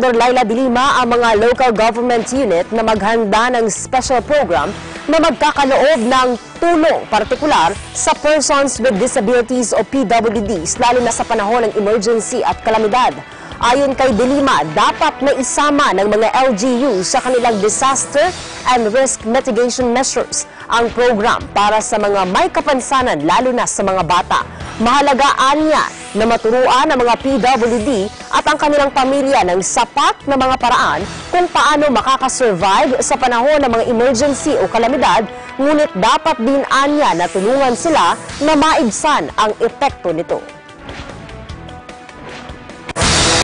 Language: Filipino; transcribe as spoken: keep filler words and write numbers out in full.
Senador Laila De Lima ang mga local government unit na maghanda ng special program na magkakaloob ng tulong partikular sa persons with disabilities o P W Ds, lalo na sa panahon ng emergency at kalamidad. Ayon kay De Lima, dapat na isama ng mga L G U sa kanilang disaster and risk mitigation measures ang program para sa mga may kapansanan, lalo na sa mga bata. Mahalagaan niya na maturuan ang mga P W D at ang kanilang pamilya ng sapat na mga paraan kung paano makakasurvive sa panahon ng mga emergency o kalamidad, ngunit dapat din anya na tulungan sila na maibsan ang epekto nito.